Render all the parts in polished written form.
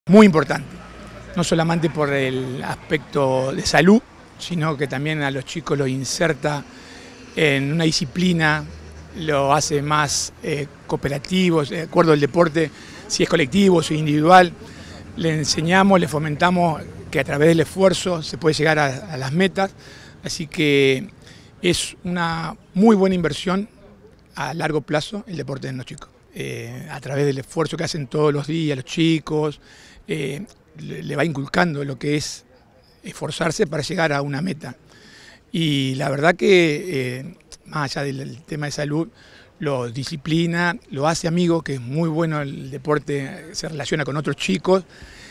Muy importante, no solamente por el aspecto de salud, sino que también a los chicos los inserta en una disciplina, lo hace más cooperativos, de acuerdo al deporte, si es colectivo, si es individual. Le enseñamos, le fomentamos que a través del esfuerzo se puede llegar a las metas, así que es una muy buena inversión a largo plazo el deporte de los chicos. A través del esfuerzo que hacen todos los días los chicos, le va inculcando lo que es esforzarse para llegar a una meta. Y la verdad que más allá del tema de salud, lo disciplina, lo hace amigo, que es muy bueno el deporte, se relaciona con otros chicos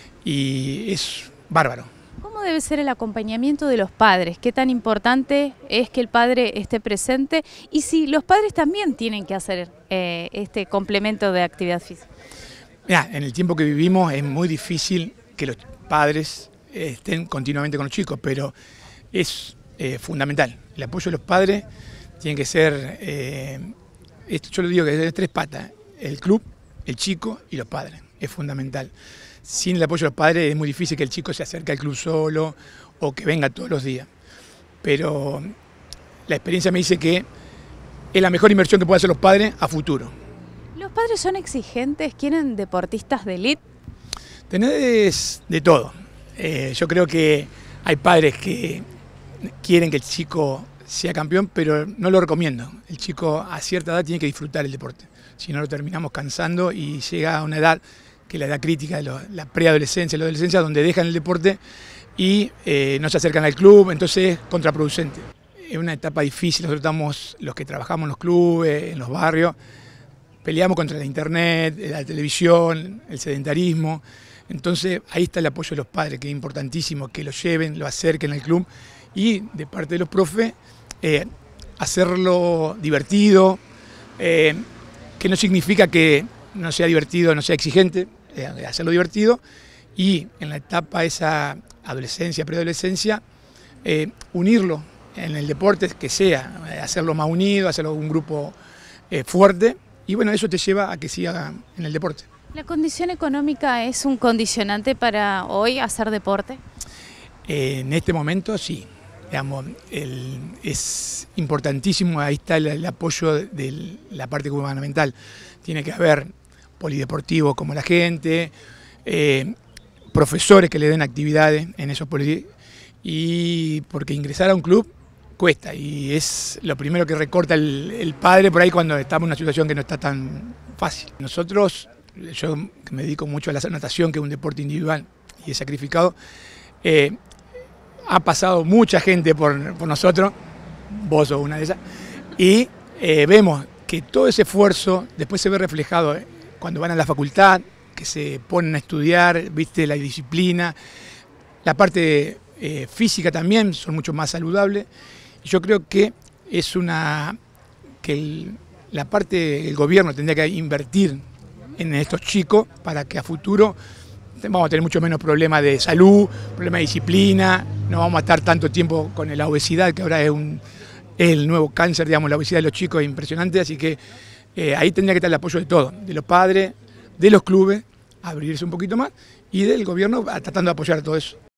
y es bárbaro. ¿Cómo debe ser el acompañamiento de los padres? ¿Qué tan importante es que el padre esté presente? Y si los padres también tienen que hacer este complemento de actividad física. Mirá, en el tiempo que vivimos es muy difícil que los padres estén continuamente con los chicos, pero es fundamental. El apoyo de los padres tiene que ser, yo lo digo que es de tres patas, el club, el chico y los padres, es fundamental. Sin el apoyo de los padres es muy difícil que el chico se acerque al club solo o que venga todos los días. Pero la experiencia me dice que es la mejor inversión que pueden hacer los padres a futuro. ¿Los padres son exigentes? ¿Quieren deportistas de élite? Tenés de todo. Yo creo que hay padres que quieren que el chico sea campeón, pero no lo recomiendo. El chico a cierta edad tiene que disfrutar el deporte. Si no, lo terminamos cansando y llega a una edad que es la edad crítica, la preadolescencia, la adolescencia, donde dejan el deporte y no se acercan al club, entonces es contraproducente. Es una etapa difícil, nosotros estamos, los que trabajamos en los clubes, en los barrios, peleamos contra la internet, la televisión, el sedentarismo, entonces ahí está el apoyo de los padres, que es importantísimo, que lo lleven, lo acerquen al club y de parte de los profes, hacerlo divertido, que no significa que no sea divertido, no sea exigente, hacerlo divertido y en la etapa esa adolescencia, preadolescencia, unirlo en el deporte, que sea, hacerlo más unido, hacerlo un grupo fuerte y bueno, eso te lleva a que siga en el deporte. ¿La condición económica es un condicionante para hoy hacer deporte? En este momento sí, digamos, es importantísimo, ahí está el apoyo de la parte gubernamental, tiene que haber polideportivos como la gente, profesores que le den actividades en esos polideportivos, y porque ingresar a un club cuesta y es lo primero que recorta el padre por ahí cuando estamos en una situación que no está tan fácil. Nosotros, yo que me dedico mucho a la natación, que es un deporte individual y es sacrificado, ha pasado mucha gente por nosotros, vos sos una de esas, y vemos que todo ese esfuerzo después se ve reflejado cuando van a la facultad, que se ponen a estudiar, viste, la disciplina, la parte física también, son mucho más saludables. Yo creo que es la parte del gobierno tendría que invertir en estos chicos para que a futuro vamos a tener mucho menos problemas de salud, problemas de disciplina, no vamos a estar tanto tiempo con la obesidad, que ahora es el nuevo cáncer, digamos, la obesidad de los chicos es impresionante, así que ahí tendría que estar el apoyo de todos, de los padres, de los clubes, abrirse un poquito más, y del gobierno tratando de apoyar todo eso.